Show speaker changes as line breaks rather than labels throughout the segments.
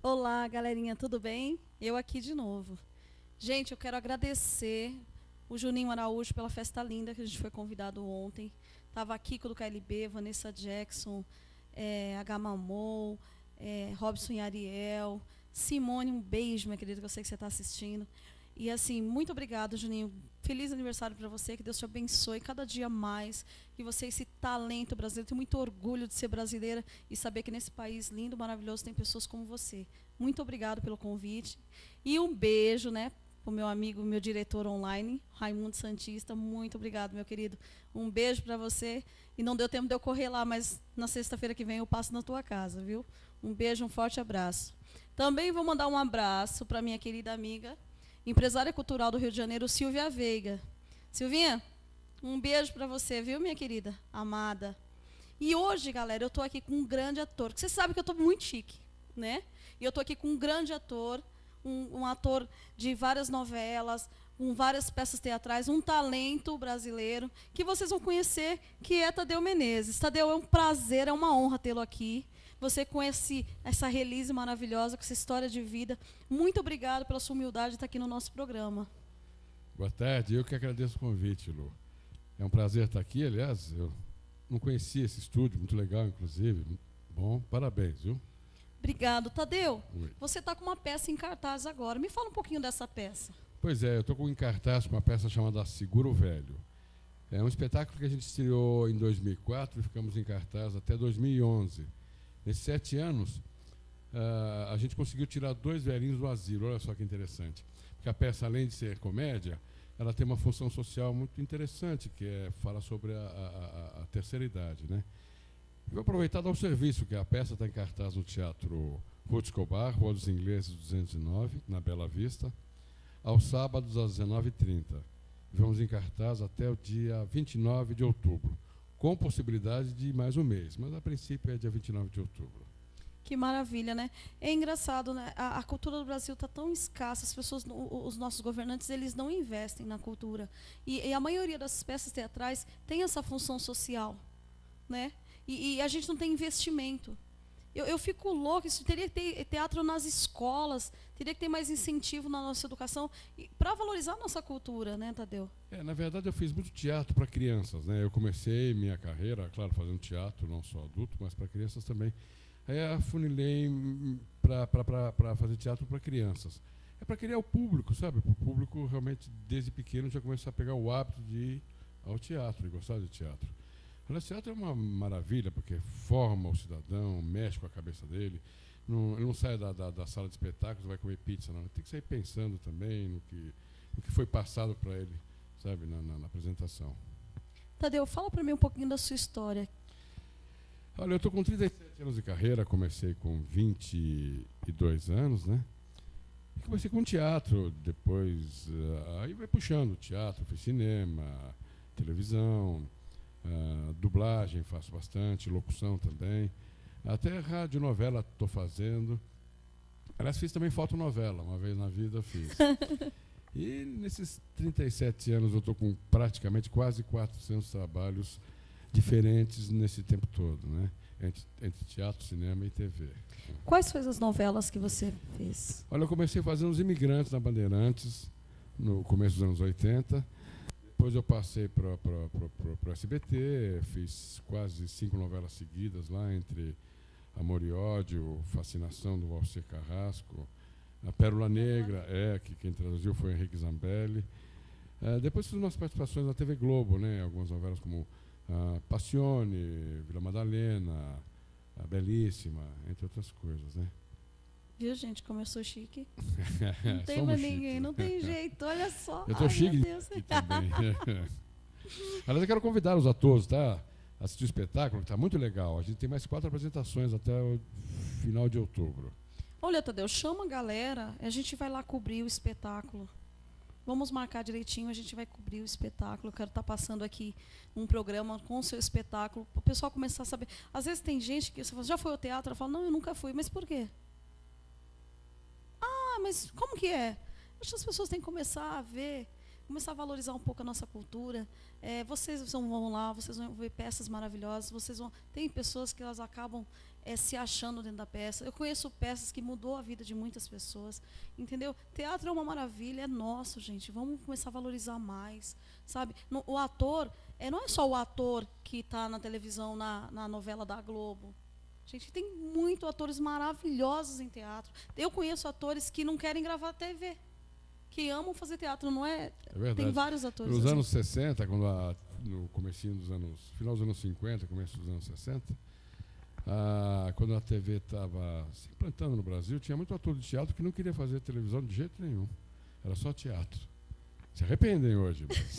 Olá, galerinha, tudo bem? Eu aqui de novo. Gente, eu quero agradecer o Juninho Araújo pela festa linda que a gente foi convidado ontem. Estava aqui com o do KLB, Vanessa Jackson, H. Mamou, Robson e Ariel. Simone, um beijo, minha querida, que eu sei que você está assistindo. E assim, muito obrigada, Juninho. Feliz aniversário para você, que Deus te abençoe cada dia mais, que você, esse talento brasileiro, tenho muito orgulho de ser brasileira e saber que nesse país lindo, maravilhoso, tem pessoas como você. Muito obrigado pelo convite. E um beijo, né, para o meu amigo, meu diretor online, Raimundo Santista. Muito obrigado, meu querido. Um beijo para você. E não deu tempo de eu correr lá, mas na sexta-feira que vem eu passo na tua casa, viu? Um beijo, um forte abraço. Também vou mandar um abraço para minha querida amiga, empresária cultural do Rio de Janeiro, Silvia Veiga. Silvinha, um beijo para você, viu, minha querida, amada. E hoje, galera, eu estou aqui com um grande ator, que você sabe que eu estou muito chique, né? E eu estou aqui com um grande ator, um ator de várias novelas, com várias peças teatrais, um talento brasileiro, que vocês vão conhecer, que é Tadeu Menezes. Tadeu, é um prazer, é uma honra tê-lo aqui. Você conhece essa release maravilhosa, com essa história de vida. Muito obrigado pela sua humildade de estar aqui no nosso programa.
Boa tarde, eu que agradeço o convite, Lu. É um prazer estar aqui, aliás, eu não conhecia esse estúdio, muito legal, inclusive. Bom, parabéns, viu?
Obrigado. Tadeu,
Oi.
você está com uma peça em cartaz agora. Me fala um pouquinho dessa peça.
Pois é, eu estou em cartaz com uma peça chamada Seguro Velho. É um espetáculo que a gente estreou em 2004 e ficamos em cartaz até 2011. Nesses 7 anos, a gente conseguiu tirar 2 velhinhos do asilo. Olha só que interessante. Porque a peça, além de ser comédia, ela tem uma função social muito interessante, que fala sobre a terceira idade, né? Vou aproveitar e dar um serviço, que a peça está em cartaz no Teatro Ruth Escobar, Rua dos Ingleses 209, na Bela Vista, aos sábados às 19h30. Vamos em cartaz até o dia 29 de outubro, com possibilidade de mais um mês, mas a princípio é dia 29 de outubro.
Que maravilha, né? É engraçado, né? A cultura do Brasil está tão escassa, as pessoas, os nossos governantes, eles não investem na cultura. E a maioria das peças teatrais tem essa função social, né? E a gente não tem investimento. Eu fico louca, isso teria que ter teatro nas escolas, teria que ter mais incentivo na nossa educação para valorizar a nossa cultura, né, Tadeu?
Na verdade, eu fiz muito teatro para crianças, né? Eu comecei minha carreira, claro, fazendo teatro, não só adulto, mas para crianças também. Aí afunilei para fazer teatro para crianças. É para criar o público, sabe? O público realmente, desde pequeno, já começa a pegar o hábito de ir ao teatro, de gostar de teatro. O teatro é uma maravilha, porque forma o cidadão, mexe com a cabeça dele. Ele não sai da sala de espetáculos, vai comer pizza, não. Ele tem que sair pensando também no que foi passado para ele, sabe, na apresentação.
Tadeu, fala para mim um pouquinho da sua história.
Olha, eu estou com 37 anos de carreira, comecei com 22 anos, né? E comecei com teatro, depois aí vai puxando teatro, fiz cinema, televisão, dublagem faço bastante, locução também. Até radionovela estou fazendo. Aliás, fiz também fotonovela, uma vez na vida fiz. E nesses 37 anos eu estou com praticamente quase 400 trabalhos diferentes nesse tempo todo, né? Entre teatro, cinema e TV.
Quais foram as novelas que você fez?
Olha, eu comecei fazendo Os Imigrantes na Bandeirantes, no começo dos anos 80. Depois eu passei para o SBT, fiz quase 5 novelas seguidas lá, entre Amor e Ódio, Fascinação, do Valcir Carrasco, A Pérola Negra, que quem traduziu foi Henrique Zambelli. Depois fiz umas participações na TV Globo, né? Algumas novelas como Passione, Vila Madalena, A Belíssima, entre outras coisas, né?
Viu, gente, como eu sou chique? Não tem
Somos
mais
chiques.
ninguém, não tem jeito, olha só.
Eu tô
Ai,
chique
meu Deus.
aqui também. Aliás, eu quero convidar os atores, tá? Assistir o espetáculo, que tá muito legal. A gente tem mais 4 apresentações até o final de outubro.
Olha, Tadeu, chama a galera, a gente vai lá cobrir o espetáculo. Vamos marcar direitinho, a gente vai cobrir o espetáculo. Eu quero estar passando aqui um programa com o seu espetáculo, para o pessoal começar a saber. Às vezes tem gente que você fala, já foi ao teatro? Ela fala, não, eu nunca fui. Mas por quê? Ah, mas como que é? Acho que as pessoas têm que começar a ver, começar a valorizar um pouco a nossa cultura. Vocês vão lá, vocês vão ver peças maravilhosas, tem pessoas que elas acabam se achando dentro da peça. Eu conheço peças que mudou a vida de muitas pessoas, entendeu? Teatro é uma maravilha, é nosso, gente. Vamos começar a valorizar mais, sabe? O ator, não é só o ator que está na televisão, na novela da Globo. Gente, tem muitos atores maravilhosos em teatro. Eu conheço atores que não querem gravar TV, que amam fazer teatro, não é?
É verdade.
Tem vários atores.
Nos anos 60, no comecinho dos final dos anos 50, começo dos anos 60, quando a TV estava se implantando no Brasil, tinha muito ator de teatro que não queria fazer televisão de jeito nenhum. Era só teatro. Se arrependem hoje. Mas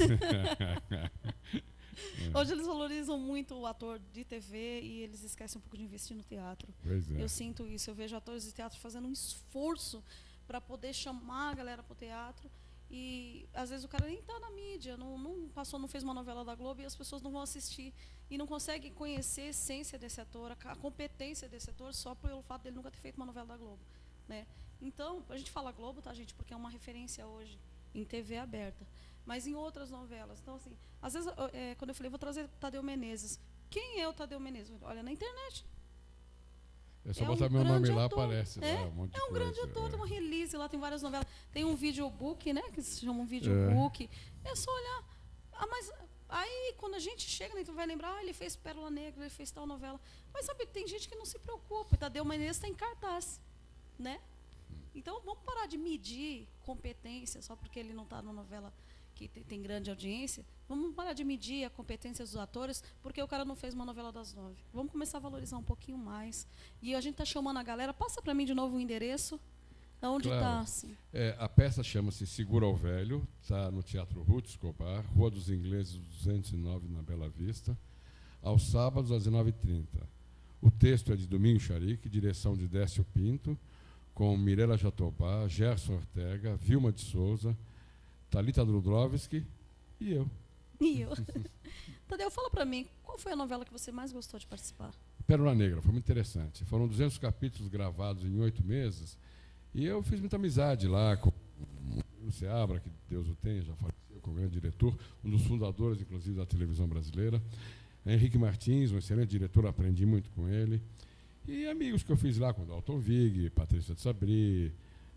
Hoje eles valorizam muito o ator de TV e eles esquecem um pouco de investir no teatro.
Pois é.
Eu sinto isso. Eu vejo atores de teatro fazendo um esforço para poder chamar a galera para o teatro. E às vezes o cara nem está na mídia, não fez uma novela da Globo e as pessoas não vão assistir. E não conseguem conhecer a essência desse ator, a competência desse ator, só pelo fato dele nunca ter feito uma novela da Globo, né? Então, a gente fala Globo, tá, gente? Porque é uma referência hoje em TV aberta. Mas em outras novelas. Então, assim, às vezes, quando eu falei, vou trazer Tadeu Menezes. Quem é o Tadeu Menezes? Olha, na internet.
É só botar meu nome lá, aparece.
É um grande ator, tem uma release lá, tem várias novelas. Tem um videobook, né? Que se chama um videobook. É só olhar. Mas aí, quando a gente chega, né, tu vai lembrar, ele fez Pérola Negra, ele fez tal novela. Mas sabe, tem gente que não se preocupa. Tadeu Menezes está em cartaz, né? Então, vamos parar de medir competência só porque ele não está na novela que tem grande audiência. Vamos parar de medir a competência dos atores porque o cara não fez uma novela das 9. Vamos começar a valorizar um pouquinho mais. E a gente está chamando a galera. Passa para mim de novo o endereço. Onde está?
Claro.
Assim?
A peça chama-se Segura ao Velho. Está no Teatro Ruth Escobar, Rua dos Ingleses, 209, na Bela Vista. Aos sábados, às 19h30. O texto é de Domingos Charique, direção de Décio Pinto, com Mirela Jatobá, Gerson Ortega, Vilma de Souza, Thalita Drudrovski e eu.
Tadeu, fala para mim, qual foi a novela que você mais gostou de participar?
Pérola Negra, foi muito interessante. Foram 200 capítulos gravados em 8 meses e eu fiz muita amizade lá com o Seabra, que Deus o tenha, já faleceu, com o grande diretor, um dos fundadores, inclusive, da televisão brasileira. Henrique Martins, um excelente diretor, aprendi muito com ele. E amigos que eu fiz lá, com Dalton Vig, Patrícia de Sabri,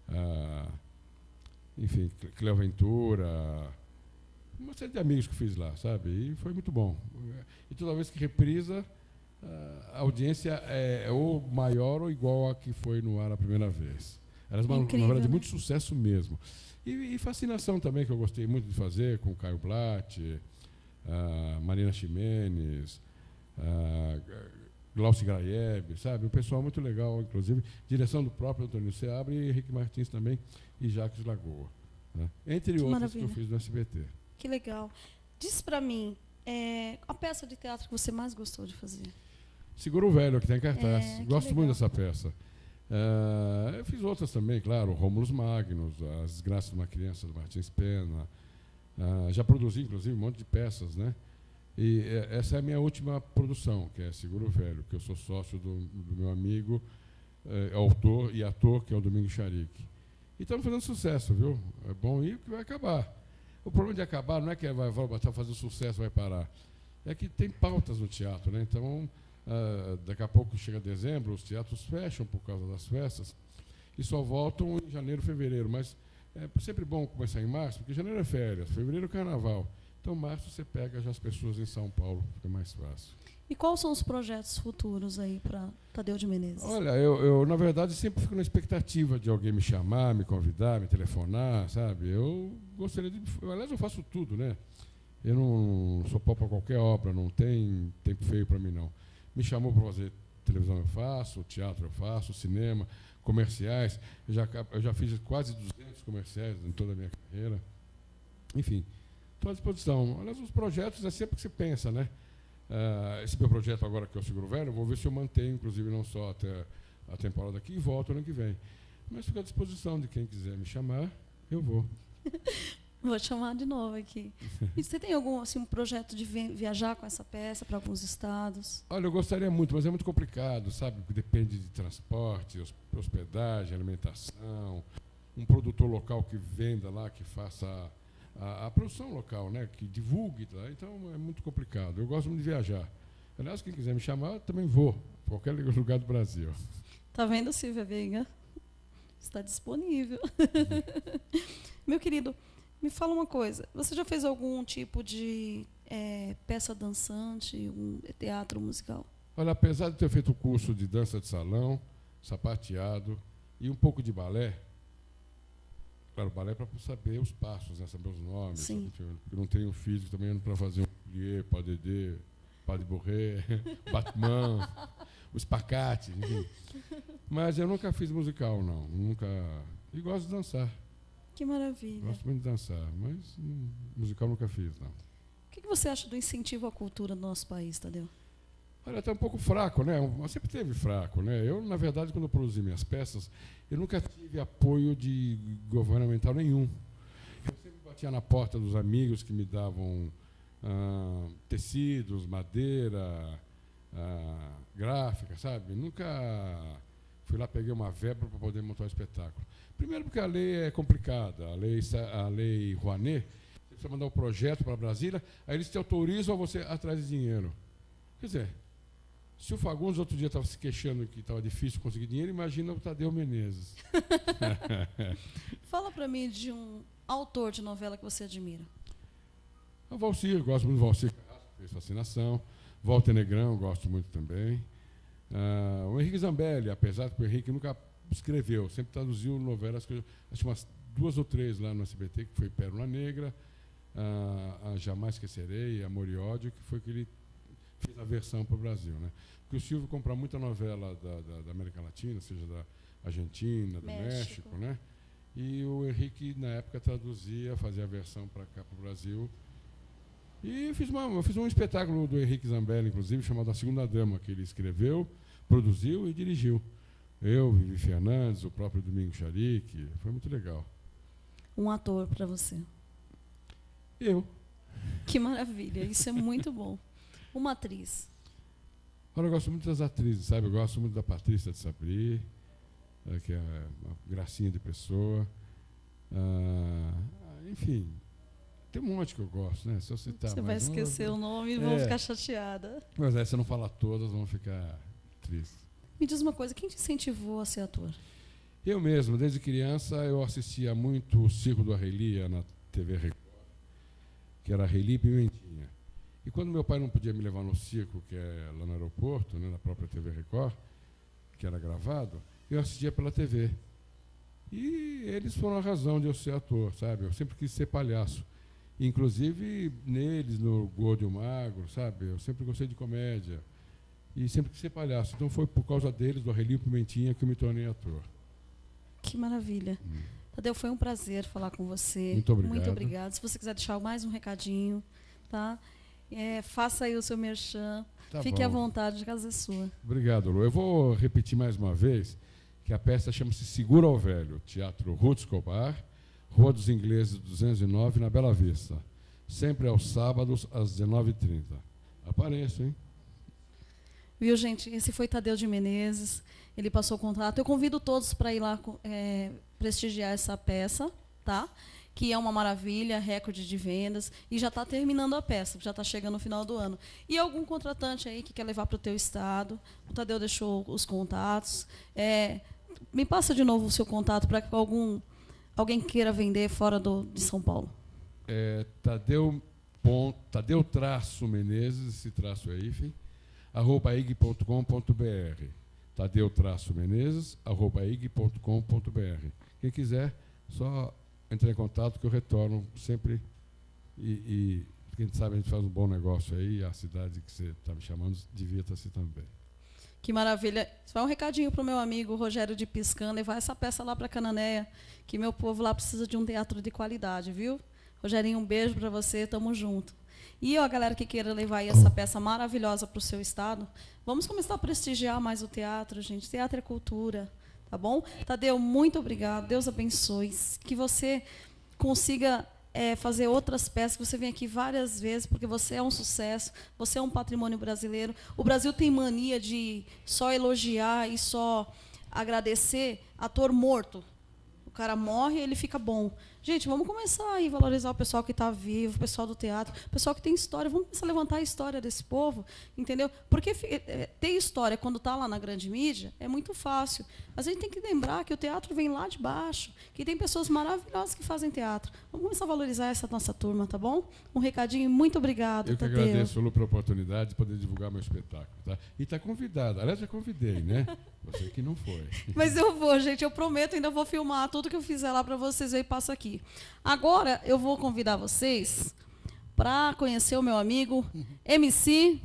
enfim, Cleo Ventura, uma série de amigos que eu fiz lá, sabe? E foi muito bom. E toda vez que reprisa, a audiência é ou maior ou igual a que foi no ar a primeira vez. Era uma novela de muito sucesso mesmo. E fascinação também, que eu gostei muito de fazer, com Caio Blatt, Marina Ximenes, Glaucio Graeb, sabe? Um pessoal muito legal, inclusive, direção do próprio Antônio Seabra e Henrique Martins também, e Jacques Lagoa, né? Entre outros que eu fiz no SBT.
Que legal. Diz para mim, a peça de teatro que você mais gostou de fazer?
Segura o Velho, que está em cartaz. Gosto muito dessa peça. Eu fiz outras também, claro, Rômulus Magnus, As Desgraças de uma Criança, do Martins Pena. Já produzi, inclusive, um monte de peças, né? E essa é a minha última produção, que é Segura o Velho, que eu sou sócio do meu amigo, autor e ator, que é o Domingos Charique. E estamos fazendo sucesso, viu? É bom ir que vai acabar. O problema de acabar não é que vai fazer sucesso, vai parar. É que tem pautas no teatro, né? Então, daqui a pouco chega dezembro, os teatros fecham por causa das festas e só voltam em janeiro, fevereiro. Mas é sempre bom começar em março, porque janeiro é férias, fevereiro é carnaval. Então, março você pega já as pessoas em São Paulo, fica mais fácil.
E quais são os projetos futuros aí para Tadeu de Menezes?
Olha, eu, na verdade, sempre fico na expectativa de alguém me chamar, me convidar, me telefonar, sabe? Eu gostaria de... Aliás, eu faço tudo, né? Eu não sou pau para qualquer obra, não tem tempo feio para mim, não. Me chamou para fazer televisão, eu faço, teatro eu faço, cinema, comerciais. Eu já fiz quase 200 comerciais em toda a minha carreira. Enfim, estou à disposição. Aliás, os projetos é sempre que você pensa, né? Esse meu projeto agora, que é o Seguro Velho, eu vou ver se eu mantenho, inclusive, não só até a temporada aqui e volto ano que vem. Mas fico à disposição de quem quiser me chamar, eu vou.
Vou chamar de novo aqui. E você tem algum assim, um projeto de viajar com essa peça para alguns estados?
Olha, eu gostaria muito, mas é muito complicado, sabe? Depende de transporte, hospedagem, alimentação, um produtor local que venda lá, que faça a produção local, né, que divulgue, tá? Então é muito complicado. Eu gosto muito de viajar. Aliás, quem quiser me chamar, eu também vou, qualquer lugar do Brasil.
Tá vendo, Silvia Veiga? Está disponível. Meu querido, me fala uma coisa. Você já fez algum tipo de peça dançante, um teatro musical?
Olha, apesar de ter feito o curso de dança de salão, sapateado e um pouco de balé, claro, balé para saber os passos, né, saber os nomes.
Sim.
Eu não tenho físico também para fazer um plié, pas de deux, pas de bourrée, batman, o espacate, enfim. Mas eu nunca fiz musical, não. Nunca. E gosto de dançar.
Que maravilha.
Gosto muito de dançar, mas musical nunca fiz, não.
O que você acha do incentivo à cultura no nosso país, Tadeu?
Olha, está um pouco fraco, né? Mas sempre teve fraco, né? Eu, na verdade, quando eu produzi minhas peças, eu nunca tive apoio de governamental nenhum. Eu sempre batia na porta dos amigos que me davam tecidos, madeira, gráfica, sabe? Nunca fui lá, peguei uma verba para poder montar um espetáculo. Primeiro porque a lei é complicada, a lei Rouanet, você precisa mandar um projeto para Brasília, aí eles te autorizam a você atrás de dinheiro. Quer dizer, se o Fagundes outro dia estava se queixando que estava difícil conseguir dinheiro, imagina o Tadeu Menezes.
Fala para mim de um autor de novela que você admira.
O Valcir, gosto muito do Valcir, fez Fascinação. Walter Negrão, gosto muito também. O Henrique Zambelli, apesar que o Henrique nunca escreveu, sempre traduziu novelas, acho umas 2 ou 3 lá no SBT, que foi Pérola Negra, a Jamais Esquecerei, Amor e Ódio, que foi que ele fez a versão para o Brasil, né? Porque o Silvio compra muita novela da América Latina, seja da Argentina, do México, né? E o Henrique, na época, traduzia, fazia a versão para cá, para o Brasil. E eu fiz um espetáculo do Henrique Zambelli, inclusive, chamado A Segunda Dama, que ele escreveu, produziu e dirigiu. Eu, Vivi Fernandes, o próprio Domingos Charique, foi muito legal.
Um ator para você?
Eu.
Que maravilha, isso é muito bom. Uma atriz?
Olha, eu gosto muito das atrizes, sabe? Eu gosto muito da Patrícia de Sabri, que é uma gracinha de pessoa. Enfim, tem um monte que eu gosto, né? Se eu citar
você vai esquecer o nome e vão ficar chateada.
Mas se eu não falar todas, vão ficar tristes.
Me diz uma coisa, quem te incentivou a ser ator?
Eu mesmo, desde criança, eu assistia muito o Circo do Arrelia na TV Record, que era Arrelia e Pimentinha. E quando meu pai não podia me levar no circo, que é lá no aeroporto, né, na própria TV Record, que era gravado, eu assistia pela TV. E eles foram a razão de eu ser ator, sabe? Eu sempre quis ser palhaço. Inclusive, neles, no Gordo e o Magro, sabe? Eu sempre gostei de comédia. E sempre quis ser palhaço. Então foi por causa deles, do Arrelia e Pimentinha, que eu me tornei ator.
Que maravilha. Tadeu, foi um prazer falar com você.
Muito obrigado.
Muito obrigado. Se você quiser deixar mais um recadinho, tá? Faça aí o seu merchan.
Tá
Fique
bom.
à vontade, a casa é sua.
Obrigado, Lu. Eu vou repetir mais uma vez que a peça chama-se Segura ao Velho, Teatro Ruth Escobar, Rua dos Ingleses 209, na Bela Vista. Sempre aos sábados, às 19h30. Apareço, hein?
Viu, gente? Esse foi Tadeu de Menezes. Ele passou o contato. Eu convido todos para ir lá prestigiar essa peça, tá? Que é uma maravilha, recorde de vendas, e já está terminando a peça, já está chegando no final do ano. E algum contratante aí que quer levar para o teu estado, o Tadeu deixou os contatos. Me passa de novo o seu contato para que alguém queira vender fora de São Paulo.
Tadeu-Menezes, esse traço é hífen, @ig.com.br. Tadeu-Menezes, @ig.com.br. Quem quiser, só entrar em contato que eu retorno sempre e quem sabe a gente faz um bom negócio aí, a cidade que você está me chamando divirta-se também.
Que maravilha. Só um recadinho para o meu amigo Rogério de Piscan, levar essa peça lá para Cananéia, que meu povo lá precisa de um teatro de qualidade, viu? Rogerinho, um beijo para você, tamo junto. E a galera que queira levar aí essa peça maravilhosa para o seu estado, vamos começar a prestigiar mais o teatro, gente. Teatro é cultura. Tá bom? Tadeu, muito obrigado. Deus abençoe. Que você consiga fazer outras peças, que você venha aqui várias vezes, porque você é um sucesso, você é um patrimônio brasileiro. O Brasil tem mania de só elogiar e só agradecer ator morto. O cara morre e ele fica bom. Gente, vamos começar a valorizar o pessoal que está vivo, o pessoal do teatro, o pessoal que tem história. Vamos começar a levantar a história desse povo, entendeu? Porque ter história quando está lá na grande mídia é muito fácil. Mas a gente tem que lembrar que o teatro vem lá de baixo, que tem pessoas maravilhosas que fazem teatro. Vamos começar a valorizar essa nossa turma, tá bom? Um recadinho, muito obrigado,
Eu que
Tadeu.
agradeço, Lu, pela oportunidade de poder divulgar meu espetáculo. Tá? E está convidado. Aliás, já convidei, né? Você que não foi.
Mas eu vou, gente, eu prometo, ainda vou filmar tudo que eu fizer lá para vocês verem e passa aqui. Agora eu vou convidar vocês para conhecer o meu amigo MC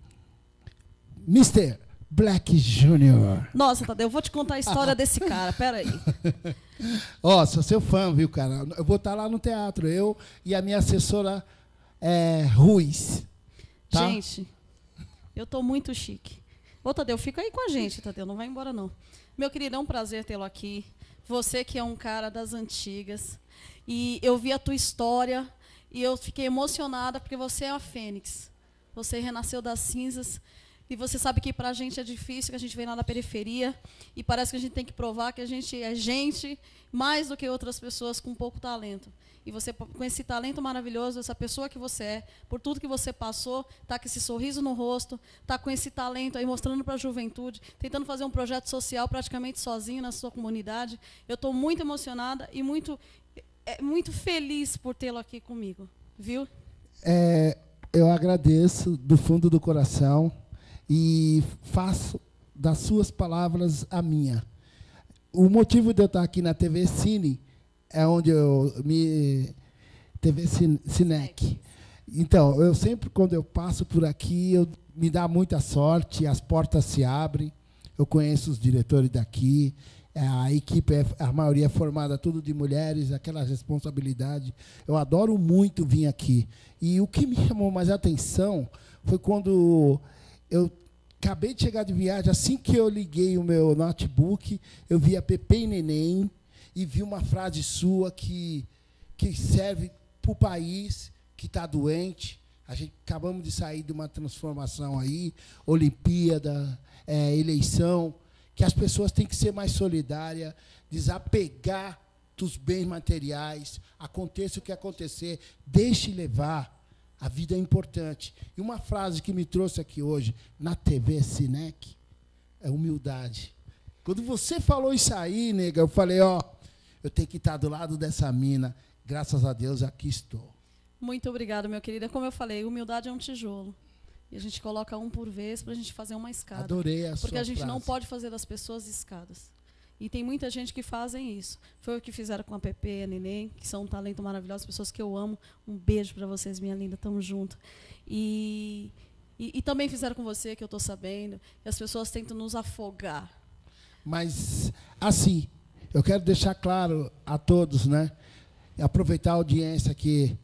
Mr. Black Jr.
Nossa, Tadeu, eu vou te contar a história desse cara, peraí.
Ó, sou seu fã, viu, cara? Eu vou estar lá no teatro, eu e a minha assessora Ruiz. Tá?
Gente, eu tô muito chique. Ô, Tadeu, fica aí com a gente, Tadeu, não vai embora, não. Meu querido, é um prazer tê-lo aqui. Você que é um cara das antigas. E eu vi a tua história e eu fiquei emocionada porque você é a Fênix. Você renasceu das cinzas. E você sabe que para a gente é difícil, que a gente vem lá da periferia. E parece que a gente tem que provar que a gente é gente mais do que outras pessoas com pouco talento. E você, com esse talento maravilhoso, essa pessoa que você é, por tudo que você passou, está com esse sorriso no rosto, está com esse talento aí mostrando para a juventude, tentando fazer um projeto social praticamente sozinho na sua comunidade. Eu estou muito emocionada e muito feliz por tê-lo aqui comigo. Viu?
Eu agradeço do fundo do coração e faço das suas palavras a minha. O motivo de eu estar aqui na TV Cine é onde TV Cinec. Então, eu sempre, quando eu passo por aqui, me dá muita sorte, as portas se abrem, eu conheço os diretores daqui, a equipe, a maioria é formada tudo de mulheres, aquela responsabilidade. Eu adoro muito vir aqui. E o que me chamou mais a atenção foi quando eu acabei de chegar de viagem, assim que eu liguei o meu notebook, eu vi a Pepe e Neném, e vi uma frase sua que serve para o país que está doente. Acabamos de sair de uma transformação aí, Olimpíada, eleição, que as pessoas têm que ser mais solidárias, desapegar dos bens materiais, aconteça o que acontecer, deixe levar, a vida é importante. E uma frase que me trouxe aqui hoje, na TV Cinec, é humildade. Quando você falou isso aí, nega, eu falei, eu tenho que estar do lado dessa mina. Graças a Deus, aqui estou.
Muito obrigada, meu querido. Como eu falei, humildade é um tijolo. E a gente coloca um por vez para a gente fazer uma escada.
Adorei a sua
Porque a gente
frase.
não pode fazer das pessoas escadas. E tem muita gente que fazem isso. Foi o que fizeram com a Pepe e a Neném, que são um talento maravilhoso, pessoas que eu amo. Um beijo para vocês, minha linda. Tamo junto. E também fizeram com você, que eu estou sabendo, que as pessoas tentam nos afogar.
Mas, assim, eu quero deixar claro a todos, né? Aproveitar a audiência aqui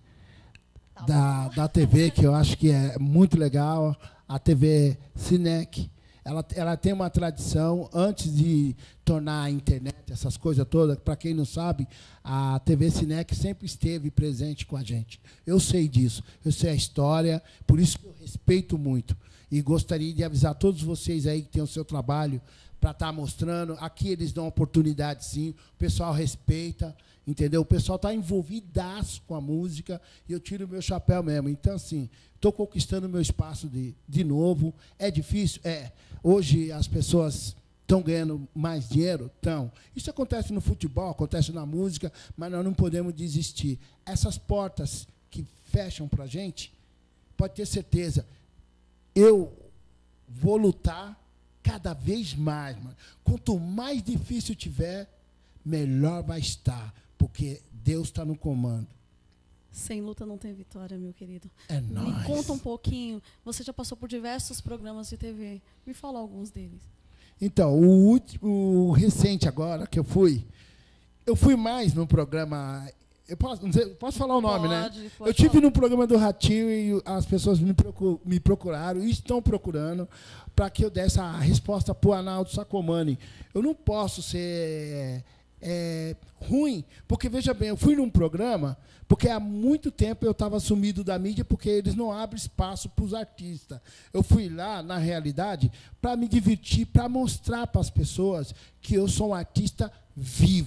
da TV, que eu acho que é muito legal, a TV Cinec. Ela tem uma tradição, antes de tornar a internet, essas coisas todas, para quem não sabe, a TV Cinec sempre esteve presente com a gente. Eu sei disso, eu sei a história, por isso que eu respeito muito. E gostaria de avisar todos vocês aí que têm o seu trabalho para estar mostrando. Aqui eles dão oportunidade, sim, o pessoal respeita, entendeu? O pessoal está envolvidaço com a música e eu tiro o meu chapéu mesmo. Então, assim, estou conquistando o meu espaço de novo. É difícil? É. Hoje as pessoas estão ganhando mais dinheiro? Estão. Isso acontece no futebol, acontece na música, mas nós não podemos desistir. Essas portas que fecham para a gente, pode ter certeza, eu vou lutar cada vez mais. Mano. Quanto mais difícil tiver, melhor vai estar, porque Deus está no comando.
Sem luta não tem vitória, meu querido.
É nóis.
Me conta um pouquinho. Você já passou por diversos programas de TV. Me fala alguns deles.
Então, o recente agora que eu fui mais no programa. Eu posso falar o nome,
Pode,
né?
pode
Eu tive
falar.
no programa do Ratinho e as pessoas me procuraram e estão procurando para que eu desse a resposta para o Arnaldo Sacomani. Eu não posso ser ruim, porque, veja bem, eu fui num programa porque há muito tempo eu estava sumido da mídia porque eles não abrem espaço para os artistas. Eu fui lá, na realidade, para me divertir, para mostrar para as pessoas que eu sou um artista vivo.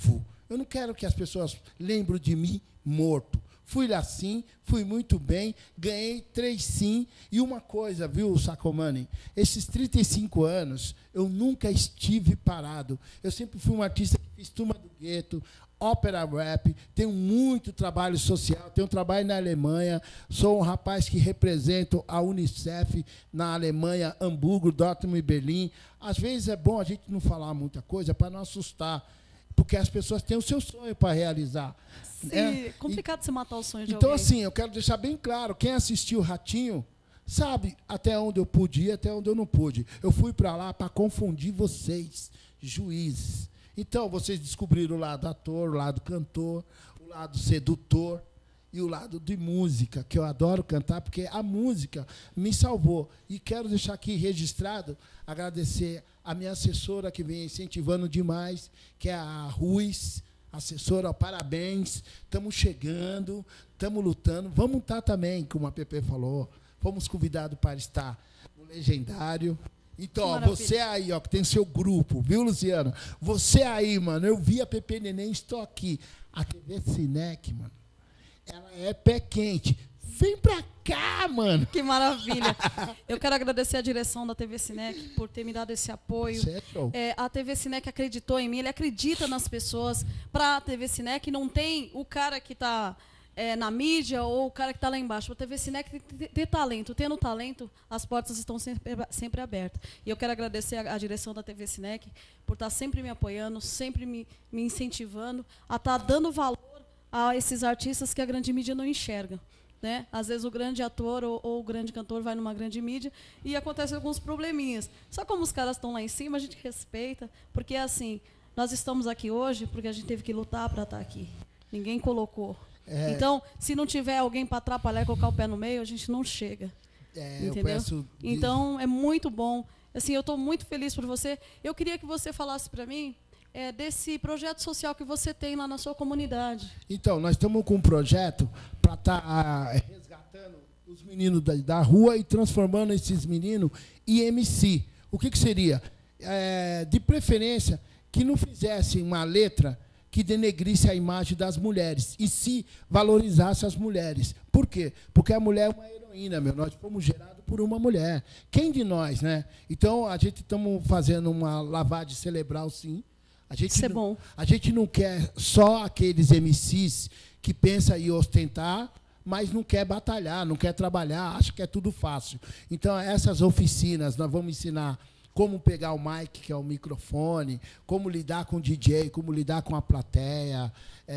Eu não quero que as pessoas lembrem de mim morto. Fui lá sim, fui muito bem, ganhei 3 sim. E uma coisa, viu, Sacomani? Esses 35 anos, eu nunca estive parado. Eu sempre fui um artista que fiz Turma do Gueto, ópera rap, tenho muito trabalho social, tenho trabalho na Alemanha, sou um rapaz que represento a Unicef na Alemanha, Hamburgo, Dortmund e Berlim. Às vezes é bom a gente não falar muita coisa para não assustar, porque as pessoas têm o seu sonho para realizar.
Sim, é complicado você matar o sonho de
então,
alguém.
Então, assim, eu quero deixar bem claro, quem assistiu o Ratinho sabe até onde eu pude ir, até onde eu não pude. Eu fui para lá para confundir vocês, juízes. Então, vocês descobriram o lado ator, o lado cantor, o lado sedutor e o lado de música, que eu adoro cantar, porque a música me salvou. E quero deixar aqui registrado, agradecer a minha assessora, que vem incentivando demais, que é a Ruiz, assessora, parabéns, estamos chegando, estamos lutando. Vamos estar também, como a Pepe falou, fomos convidados para estar no Legendário. Então, ó, você aí, ó, que tem seu grupo, viu, Luciano? Você aí, mano, eu vi a Pepe Neném, estou aqui. A TV Cinec, mano, ela é pé quente. Vem pra cá, mano.
Que maravilha. Eu quero agradecer a direção da TV Cinec por ter me dado esse apoio. A TV Cinec acreditou em mim, ele acredita nas pessoas. Para a TV Cinec não tem o cara que está na mídia ou o cara que está lá embaixo. A TV Cinec tem que ter talento. Tendo talento, as portas estão sempre abertas. E eu quero agradecer a direção da TV Cinec por estar sempre me apoiando, sempre me incentivando a estar dando valor a esses artistas que a grande mídia não enxerga. Né? Às vezes o grande ator ou o grande cantor vai numa grande mídia e acontecem alguns probleminhas. Só como os caras estão lá em cima, a gente respeita, porque assim, nós estamos aqui hoje porque a gente teve que lutar para estar aqui. Ninguém colocou. Então, se não tiver alguém para atrapalhar e colocar o pé no meio, a gente não chega. Entendeu? Então, é muito bom. Assim, eu estou muito feliz por você. Eu queria que você falasse para mim desse projeto social que você tem lá na sua comunidade.
Então, nós estamos com um projeto para estar resgatando os meninos da rua e transformando esses meninos em MC. O que seria? De preferência, que não fizessem uma letra que denegrisse a imagem das mulheres e se valorizasse as mulheres. Por quê? Porque a mulher é uma heroína, meu. Nós fomos gerados por uma mulher. Quem de nós, né? Então, a gente estamos fazendo uma lavagem cerebral, sim.
Isso é bom.
A gente não quer só aqueles MCs que pensam em ostentar, mas não quer batalhar, não quer trabalhar, acha que é tudo fácil. Então, essas oficinas, nós vamos ensinar como pegar o mic, que é o microfone, como lidar com o DJ, como lidar com a plateia.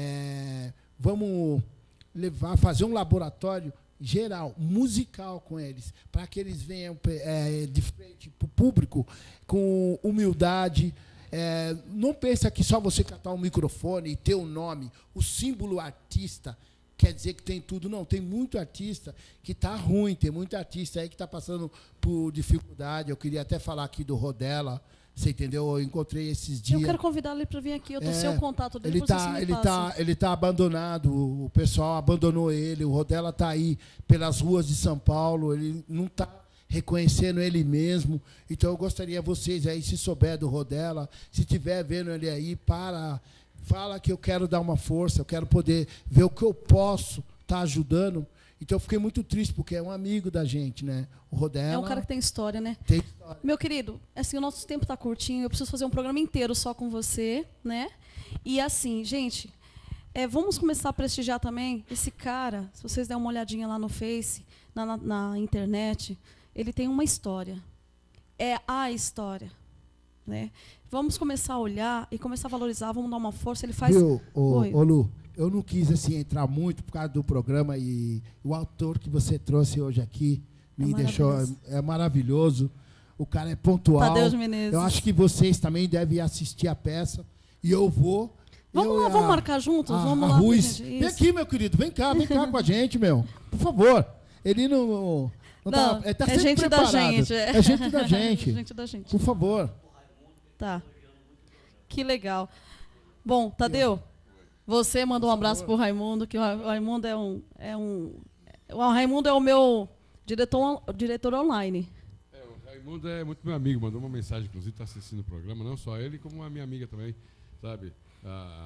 Vamos fazer um laboratório geral, musical com eles, para que eles venham de frente para o público com humildade. Não pensa que só você catar um microfone e ter um nome, o símbolo artista, quer dizer que tem tudo. Não, tem muito artista que está ruim, tem muito artista aí que está passando por dificuldade. Eu queria até falar aqui do Rodela, você entendeu? Eu encontrei esses dias.
Eu quero convidá-lo para vir aqui, eu estou sem o contato dele.
Ele tá abandonado, o pessoal abandonou ele, o Rodela está aí pelas ruas de São Paulo, ele não está reconhecendo ele mesmo. Então, eu gostaria vocês aí, se souber do Rodela, se estiver vendo ele aí, fala que eu quero dar uma força, eu quero poder ver o que eu posso estar ajudando. Então, eu fiquei muito triste, porque é um amigo da gente, né? O Rodela...
É um cara que tem história, né?
Tem história.
Meu querido, assim, o nosso tempo está curtinho, eu preciso fazer um programa inteiro só com você, né? E assim, gente, vamos começar a prestigiar também esse cara. Se vocês derem uma olhadinha lá no Face, na internet, ele tem uma história. É a história. Né? Vamos começar a olhar e começar a valorizar, vamos dar uma força. Ele faz...
Viu, ô Lu, eu não quis assim, entrar muito por causa do programa, e o autor que você trouxe hoje aqui me deixou... É maravilhoso. O cara é pontual.
Tadeu Menezes.
Eu acho que vocês também devem assistir a peça. E eu vou...
Vamos lá, vamos marcar juntos? Vamos lá.
Ruiz. Vem aqui, meu querido. Vem cá com a gente, meu. Por favor. Ele não ele tá sempre
gente
preparado.
da gente.
É gente da gente.
Gente da gente.
Por favor.
Tá. Que legal. Bom, Tadeu, você mandou um abraço pro Raimundo, que o Raimundo o Raimundo é o meu diretor online.
O Raimundo é muito meu amigo, mandou uma mensagem, inclusive está assistindo o programa, não só ele, como a minha amiga também, sabe?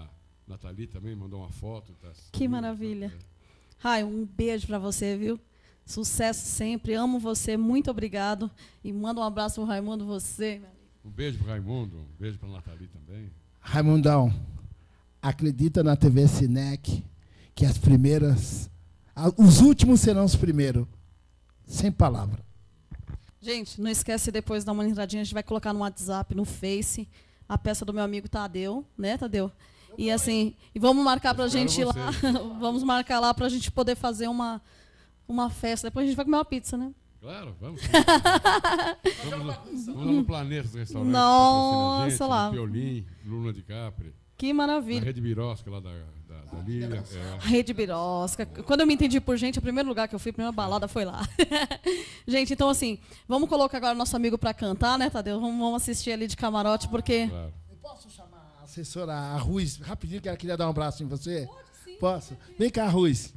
Nathalie também mandou uma foto. Tá,
que maravilha. Rai, um beijo para você, viu? Sucesso sempre, amo você, muito obrigado. E manda um abraço pro Raimundo, você.
Um beijo pro Raimundo, um beijo pra Nathalie também.
Raimundão, acredita na TV Cinec que as primeiras, os últimos serão os primeiros. Sem palavra.
Gente, não esquece depois de dar uma entradinha, a gente vai colocar no WhatsApp, no Face, a peça do meu amigo Tadeu, né, Tadeu? E assim, e vamos marcar pra gente ir lá, vamos marcar lá pra gente poder fazer uma festa. Depois a gente vai comer uma pizza, né?
Claro, vamos. Vamos lá no Planeta do Restaurante.
Nossa, lá.
Piolim, Luna de Capri.
Que maravilha.
Na Rede Birosca, lá da Lília.
Rede Birosca. Quando eu me entendi por gente, o primeiro lugar que eu fui, a primeira balada foi lá. Gente, então assim, vamos colocar agora nosso amigo pra cantar, né, Tadeu? Vamos assistir ali de camarote, porque...
Claro. Eu posso chamar a assessora, a Ruiz, rapidinho, que ela queria dar um abraço em você?
Pode, sim.
Posso? Vem cá, Ruiz.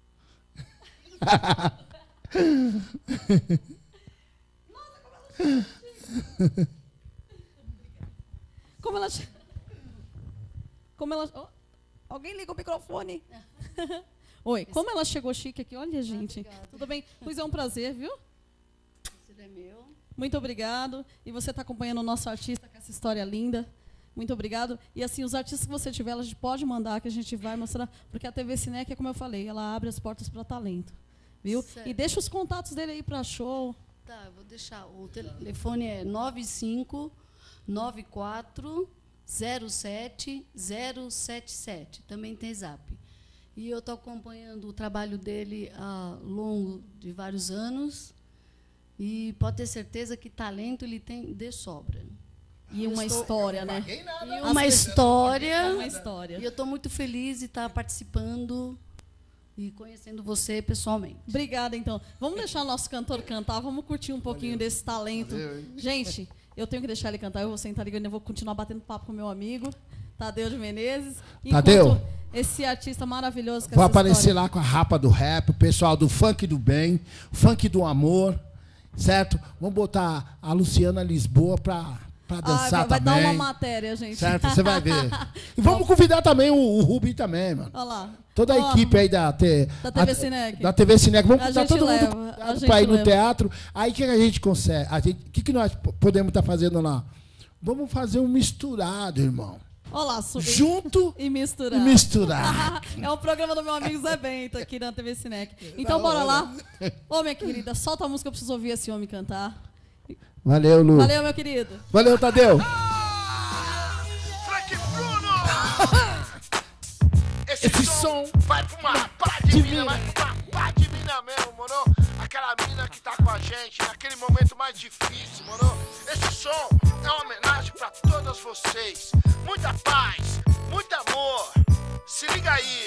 Como ela... Oh, alguém liga o microfone. Oi, como ela chegou chique aqui. Olha, gente. Tudo bem? Pois é um prazer, viu?
É meu.
Muito obrigado. E você está acompanhando o nosso artista com essa história linda. Muito obrigado. E assim, os artistas que você tiver, a gente pode mandar, que a gente vai mostrar. Porque a TV Cinec, como eu falei, ela abre as portas para talento. Viu?
Certo.
E deixa os contatos dele aí para show.
Tá, eu vou deixar. O telefone é 9594-07-077. Também tem Zap. E eu estou acompanhando o trabalho dele ao longo de vários anos. E pode ter certeza que talento ele tem de sobra.
E uma história, né?
E uma história.
Uma história.
E eu estou muito feliz de estar participando e conhecendo você pessoalmente.
Obrigada, então. Vamos deixar o nosso cantor cantar, vamos curtir um pouquinho desse talento. Gente, eu tenho que deixar ele cantar, eu vou sentar ali, eu vou continuar batendo papo com meu amigo, Tadeu de Menezes.
Tadeu,
esse artista maravilhoso.
Vou aparecer lá com a rapa do rap, o pessoal do funk do bem, funk do amor, certo? Vamos botar a Luciana Lisboa pra dançar
vai
também.
Vai dar uma matéria, gente.
Certo, você vai ver. E vamos convidar também o Rubi também, mano.
Olha lá.
Toda a equipe aí da TV Cinec. Da TV Cinec. Vamos convidar todo mundo para ir no teatro. Aí o que a gente consegue? O que nós podemos estar fazendo lá? Vamos fazer um misturado, irmão.
Olha lá,
junto
e misturar. É o programa do meu amigo Zé Bento aqui na TV Cinec. Então bora lá. Ô, minha querida, solta a música, eu preciso ouvir esse homem cantar.
Valeu, Lu.
Valeu, meu querido.
Valeu, Tadeu.
Frank Bruno! Esse som vai pra uma pá de mina, mas pra uma pá de mina mesmo, moro? Aquela mina que tá com a gente naquele momento mais difícil, moro? Esse som é uma homenagem pra todas vocês. Muita paz, muito amor. Se liga aí.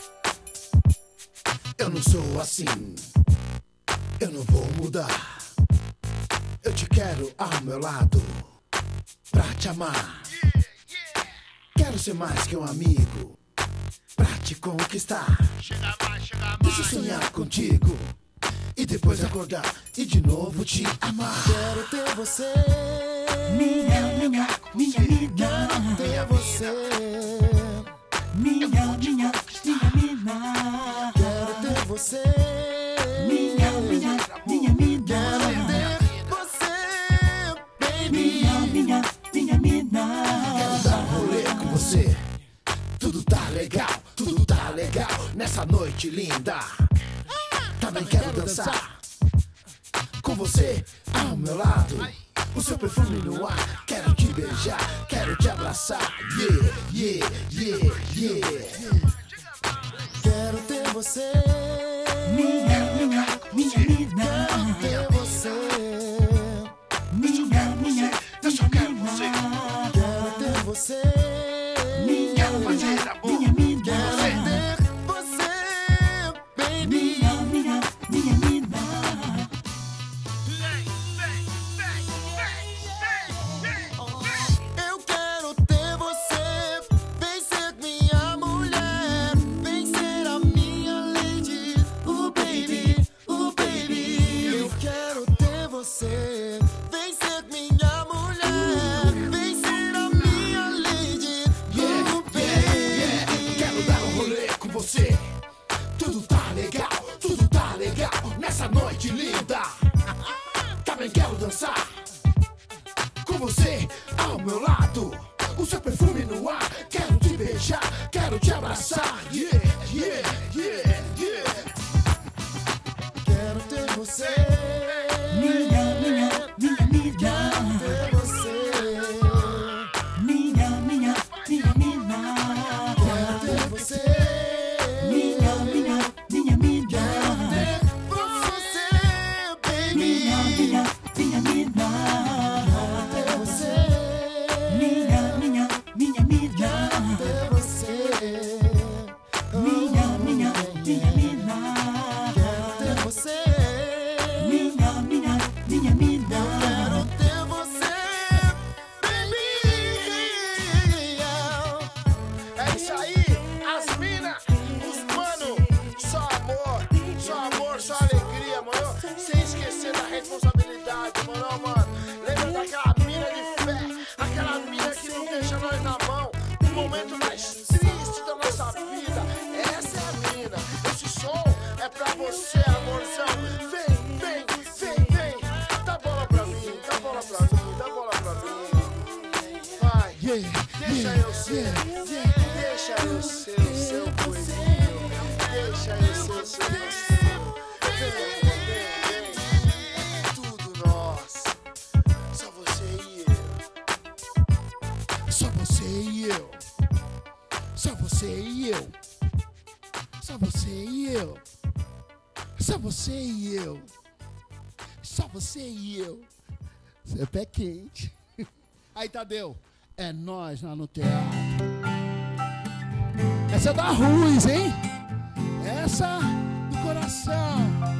Eu não sou assim, eu não vou mudar. Eu te quero ao meu lado, pra te amar. Quero ser mais que um amigo, pra te conquistar.
Chega mais.
Deixa eu sonhar contigo, e depois acordar e de novo te amar.
Quero ter você, minha mina.
Quero ter você,
minha mina.
quero ter você,
minha mina.
quero ter você, baby.
Minha mina.
Quero dar um rolê com você. Tudo tá legal nessa noite linda. Também quero dançar com você ao meu lado. O seu perfume no ar. Quero te beijar, quero te abraçar. Yeah. Quero ter você,
Minha mina.
quero ter você,
Eu só quero você.
quero ter você,
Minha parceira boa.
quero ter você, baby. Eu quero ter você, vem ser minha mulher, vem ser a minha lady, baby, baby. Eu quero ter você. com você ao meu lado. O seu perfume no ar, quero te beijar, quero te abraçar. Yeah, yeah, yeah, yeah. Quero ter você.
Minha, minha, minha, minha.
Quero ter você.
Minha, minha, minha, minha.
Quero ter você.
Minha, minha, minha, minha.
Quero ter você, baby.
Minha, minha, minha, minha.
Quero ter você.
Minha, minha, minha, minha.
Ter você.
Minha, minha, minha, minha.
Quero ter você.
Minha, minha, minha, minha.
Quero ter você, baby. É isso aí, as mina, os mano, só amor, só alegria, mano. Sem esquecer da responsabilidade, mano. Lembra daquela mina de fé, aquela mina que não deixa nós na mão. No momento mais triste da nossa vida, essa é a mina. Esse som é pra você, amorzão. Vem, vem, vem, vem. Dá bola pra mim, dá bola pra mim, dá bola pra mim. Vai, deixa eu ser, deixa eu ser o seu coelhinho. Deixa eu ser o seu coelhinho. Vem, vem, vem. Tudo nosso. Só você e eu. Só você e eu. Só você e eu. Só você e eu. Só você e eu. Só você e eu. Você é pé quente. Aí, Tadeu. É nós lá no teatro. Essa é da Ruiz, hein? Essa do coração.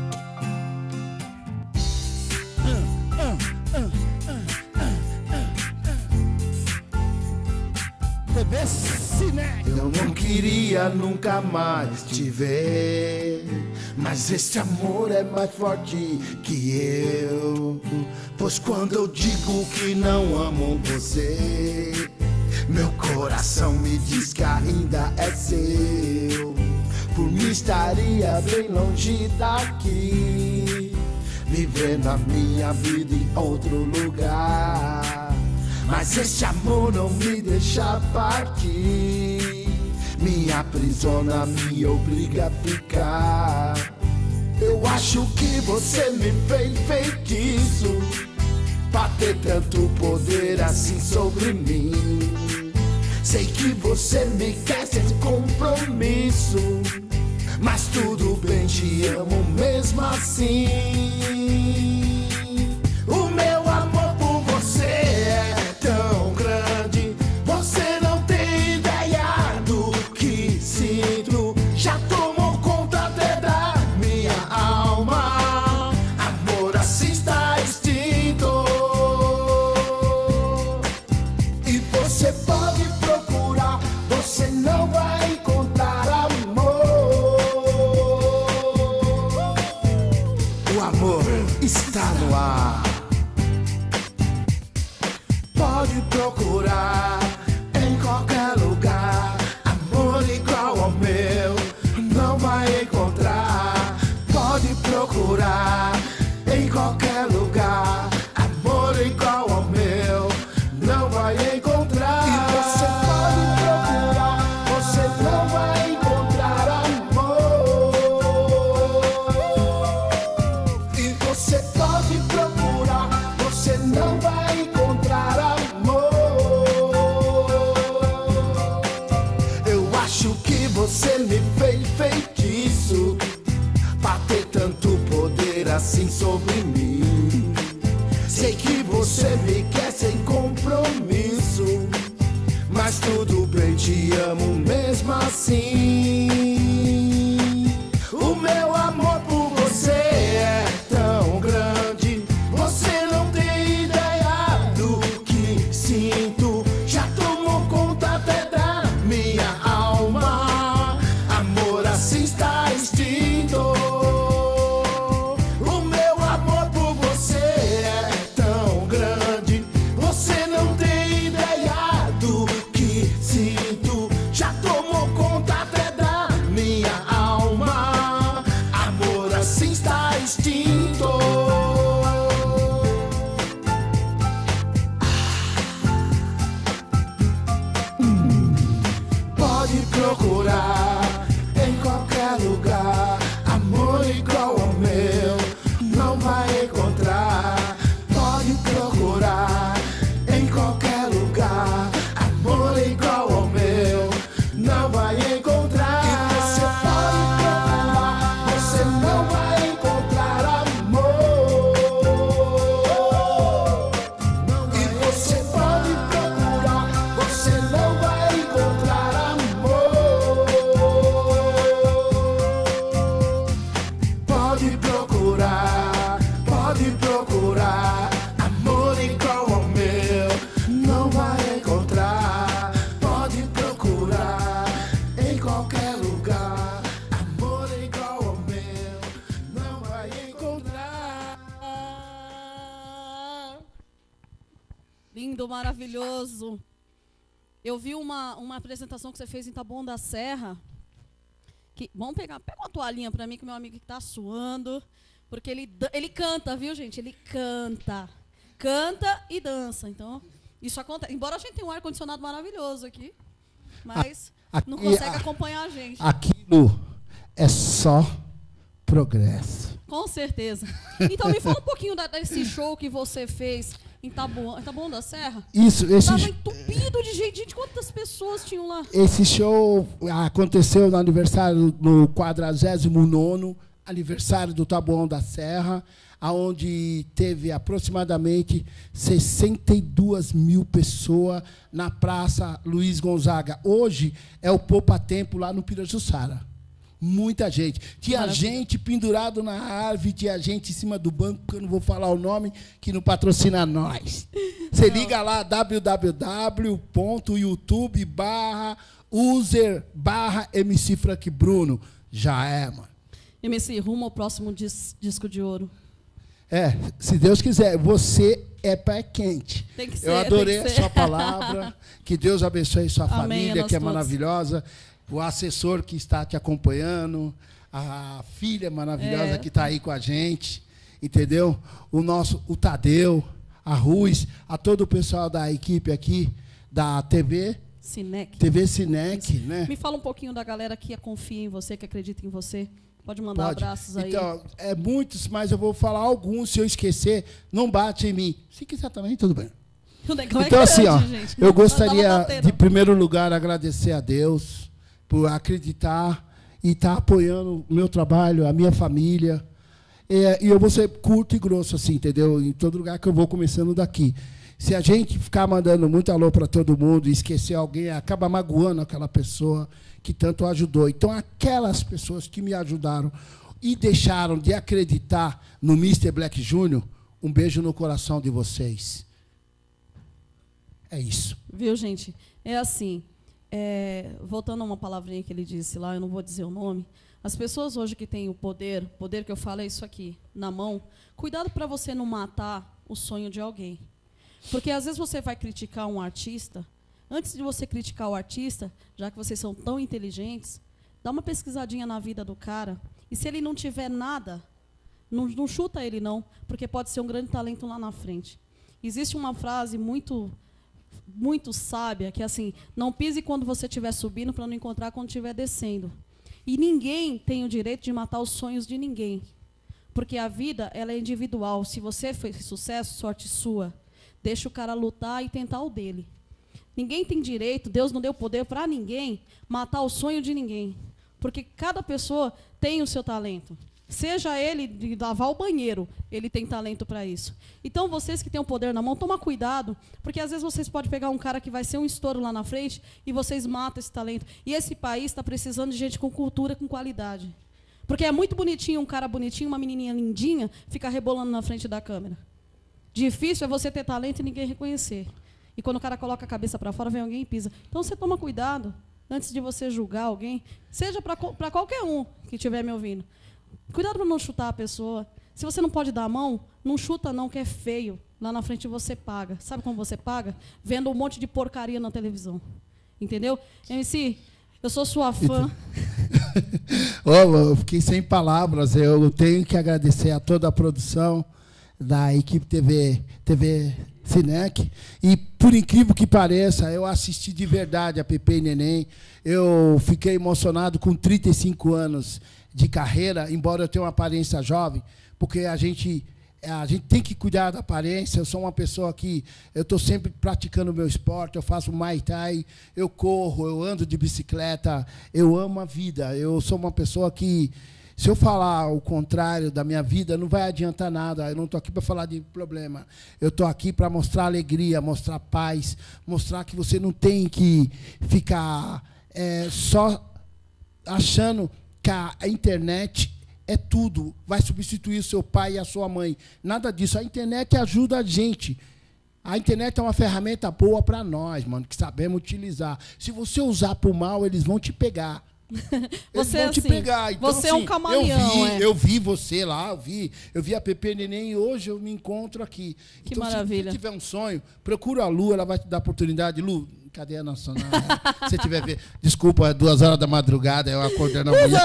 TV Cine. Eu não queria nunca mais te ver, mas esse amor é mais forte que eu. Pois quando eu digo que não amo você, meu coração me diz que ainda é seu. Por mim estaria bem longe daqui, vivendo a minha vida em outro lugar. Mas esse amor não me deixa partir, me aprisiona, me obriga a ficar. Eu acho que você me fez feitiço, pra ter tanto poder assim sobre mim. Sei que você me quer sem compromisso, mas tudo bem, te amo mesmo assim. O meu amor por você é tão grande, você não tem ideia do que sinto. Já tomou conta até da minha alma, amor assim está extinto. E você pode procurar, você não vai encontrar amor. O amor está no ar. Pode procurar em qualquer lugar, amor igual ao meu não vai encontrar. Pode procurar em qualquer lugar, amor igual ao meu não vai encontrar. E você pode procurar, você não vai encontrar amor. E você pode procurar, você não vai encontrar amor. Eu acho que você me fez feitiço, pra ter tanto poder assim sobre mim. Sei que você me quer sem compromisso, mas tudo bem, te amo mesmo assim. O meu amor por você é tão grande, você não tem ideia do que sinto. Já tomou conta até da minha alma, amor assim está extinto. O meu amor por você é tão grande, você não tem ideia do que sinto. Já tomou conta até da
Lindo, maravilhoso. Eu vi uma apresentação que você fez em Taboão da Serra. Vamos pega uma toalhinha para mim, que meu amigo está suando. Porque ele canta, viu, gente? Ele canta. Canta e dança. Então, isso acontece. Embora a gente tenha um ar-condicionado maravilhoso aqui, mas não consegue acompanhar a gente.
Aquilo é só progresso.
Com certeza. Então, me fala um pouquinho desse show que você fez em Taboão da Serra.
Isso,
estava entupido de gente. Gente, quantas pessoas tinham lá?
Esse show aconteceu no aniversário, no 49º aniversário do Taboão da Serra, onde teve aproximadamente 62 mil pessoas na Praça Luiz Gonzaga. Hoje é o Poupa Tempo lá no Pirajussara. Muita gente. Tinha gente pendurado na árvore, tinha gente em cima do banco, que eu não vou falar o nome, que não patrocina nós. Você liga lá, www.youtube/user/MC Frank Bruno. Já é, mano.
MC, rumo ao próximo disco de ouro.
Se Deus quiser. Você é pé quente.
Tem que ser,
eu adorei a sua palavra. Que Deus abençoe sua
Amém,
família, que é
todos.
Maravilhosa. O assessor que está te acompanhando. A filha maravilhosa que está aí com a gente. Entendeu? O Tadeu, a Ruiz, a todo o pessoal da equipe aqui, da TV
Cinec.
TV Cinec, né?
Me fala um pouquinho da galera que confia em você, que acredita em você. Pode mandar abraços aí.
Então, muitos, mas eu vou falar alguns. Se eu esquecer, não bate em mim. Se quiser também, tudo bem. Então, assim, gente. Eu gostaria, de primeiro lugar, agradecer a Deus por acreditar e estar apoiando o meu trabalho, a minha família. E eu vou ser curto e grosso, assim, entendeu? Em todo lugar que eu vou, começando daqui. Se a gente ficar mandando muito alô para todo mundo e esquecer alguém, acaba magoando aquela pessoa que tanto ajudou. Então, aquelas pessoas que me ajudaram e deixaram de acreditar no Mr. Black Jr., um beijo no coração de vocês. É isso.
Viu, gente? É assim, voltando a uma palavrinha que ele disse lá, eu não vou dizer o nome, as pessoas hoje que têm o poder que eu falo é isso aqui, na mão, cuidado para você não matar o sonho de alguém. Porque, às vezes, você vai criticar um artista. Antes de você criticar o artista, já que vocês são tão inteligentes, dá uma pesquisadinha na vida do cara. E se ele não tiver nada, não chuta ele, não, porque pode ser um grande talento lá na frente. Existe uma frase muito, muito sábia, que é assim, não pise quando você estiver subindo para não encontrar quando estiver descendo. E ninguém tem o direito de matar os sonhos de ninguém. Porque a vida ela é individual. Se você fez sucesso, sorte sua. Deixa o cara lutar e tentar o dele. Ninguém tem direito, Deus não deu poder para ninguém matar o sonho de ninguém. Porque cada pessoa tem o seu talento. Seja ele de lavar o banheiro, ele tem talento para isso. Então, vocês que têm o poder na mão, toma cuidado, porque às vezes vocês podem pegar um cara que vai ser um estouro lá na frente e vocês matam esse talento. E esse país está precisando de gente com cultura, com qualidade. Porque é muito bonitinho, um cara bonitinho, uma menininha lindinha, ficar rebolando na frente da câmera. Difícil é você ter talento e ninguém reconhecer. E quando o cara coloca a cabeça para fora, vem alguém e pisa. Então, você toma cuidado antes de você julgar alguém, seja para qualquer um que estiver me ouvindo. Cuidado para não chutar a pessoa. Se você não pode dar a mão, não chuta não, que é feio. Lá na frente você paga. Sabe como você paga? Vendo um monte de porcaria na televisão. Entendeu? MC, eu sou sua fã.
Eu fiquei sem palavras. Eu tenho que agradecer a toda a produção da equipe TV Cinec. E, por incrível que pareça, eu assisti de verdade a Pepe e Neném. Eu fiquei emocionado com 35 anos de carreira, embora eu tenha uma aparência jovem, porque a gente tem que cuidar da aparência. Eu sou uma pessoa que eu estou sempre praticando o meu esporte, eu faço Muay Thai, eu corro, eu ando de bicicleta, eu amo a vida. Eu sou uma pessoa que, se eu falar o contrário da minha vida, não vai adiantar nada. Eu não estou aqui para falar de problema. Eu estou aqui para mostrar alegria, mostrar paz, mostrar que você não tem que ficar só achando que a internet é tudo, vai substituir o seu pai e a sua mãe. Nada disso. A internet ajuda a gente. A internet é uma ferramenta boa para nós, mano, que sabemos utilizar. Se você usar para o mal, eles vão te pegar. Eles
Você,
vão te
assim,
pegar. Então,
você é um
assim,
camaleão,
eu vi você lá, eu vi a Pepe Neném e hoje eu me encontro aqui.
Que
então,
maravilha.
Se você tiver um sonho, procura a Lu, ela vai te dar oportunidade. Lu, cadê a nacional? Se tiver ver, desculpa, 2 horas da madrugada, eu acordando amanhã.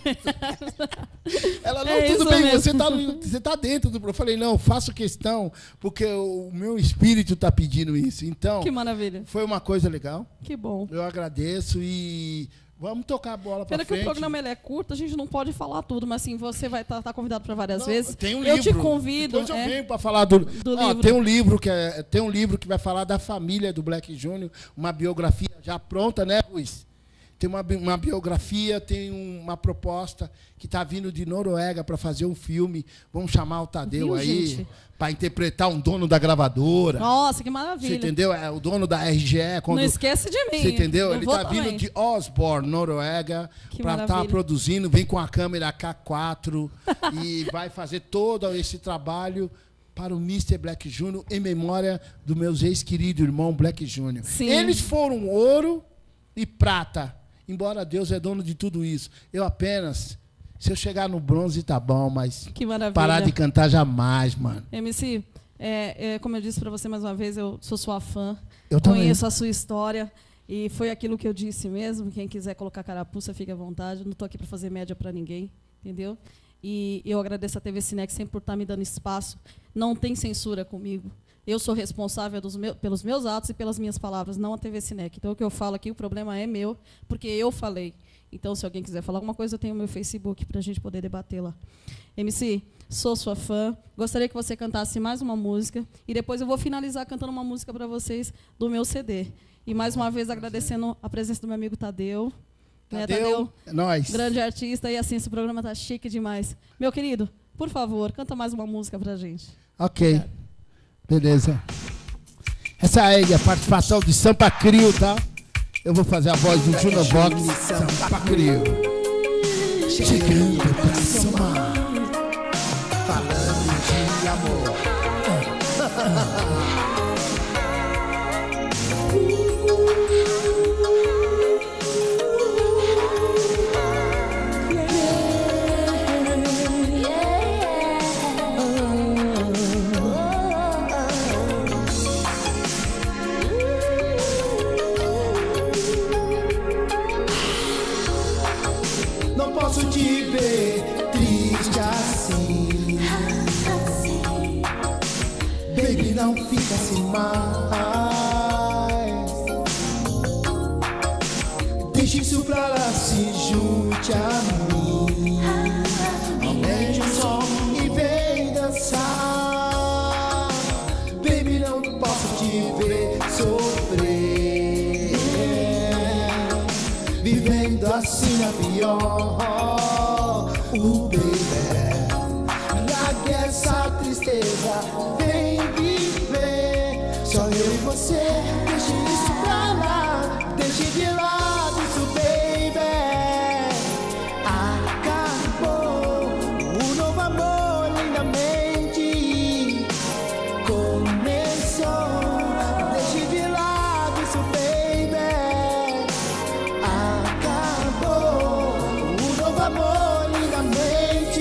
Ela, não,
É
tudo
isso
bem,
mesmo.
você tá dentro do... Eu falei, não, faço questão, porque o meu espírito está pedindo isso. Então,
Que maravilha.
foi uma coisa legal.
Que bom.
Eu agradeço e vamos tocar a bola para
Pena
frente.
que o programa ele é curto, a gente não pode falar tudo, mas assim, você vai estar convidado para várias
Não,
vezes.
tem um
eu
livro.
te convido.
Depois eu venho para falar do
livro.
Tem um livro que vai falar da família do Black Júnior, uma biografia já pronta, né, Ruiz? Tem uma biografia, tem uma proposta que está vindo de Noruega para fazer um filme. Vamos chamar o Tadeu aí para interpretar um dono da gravadora.
Nossa, que maravilha.
Você entendeu? É o dono da RGE.
Não esquece de mim.
Você entendeu?
Eu
Ele
vou
está vindo
também.
de Osborne, Noruega,
Que
para estar
maravilha.
produzindo. Vem com a câmera K4 e vai fazer todo esse trabalho para o Mr. Black Júnior em memória do meu ex-querido irmão Black Júnior.
Sim.
Eles foram ouro e prata, embora Deus é dono de tudo isso. Eu apenas, se eu chegar no bronze tá bom, mas
Que maravilha.
parar de cantar jamais, mano.
MC, como eu disse para você mais uma vez, eu sou sua fã.
Eu também.
Conheço a sua história. E foi aquilo que eu disse mesmo. Quem quiser colocar carapuça, fique à vontade. Não estou aqui para fazer média para ninguém. Entendeu? E eu agradeço a TV Cinex sempre por estar me dando espaço. Não tem censura comigo. Eu sou responsável pelos meus atos e pelas minhas palavras, não a TV Cinec. Então, o que eu falo aqui, o problema é meu, porque eu falei. Então, se alguém quiser falar alguma coisa, eu tenho o meu Facebook para a gente poder debater lá. MC, sou sua fã. Gostaria que você cantasse mais uma música. E depois eu vou finalizar cantando uma música para vocês do meu CD. E, mais uma vez, agradecendo a presença do meu amigo Tadeu.
Tadeu, é nóis.
Grande artista. E, assim, esse programa tá chique demais. Meu querido, por favor, canta mais uma música para a gente.
Ok.
Obrigada.
Beleza. Essa aí é a participação de Sampa Crio, tá? Eu vou fazer a voz do Junior Vox, Sampa Crio.
Chegando pra somar, falando de amor. Não posso te ver triste assim. Baby, não fica assim mais. Deixe isso pra lá, se junte a mim. Aumente o som e vem dançar. Baby, não posso te ver sofrer. Vivendo assim a pior. Baby, largue essa tristeza, vem viver. Só eu e você, deixe isso pra lá. Deixe de lado isso, baby. Acabou o novo amor lindamente começou. Deixe de lado isso, baby. Acabou o novo amor lindamente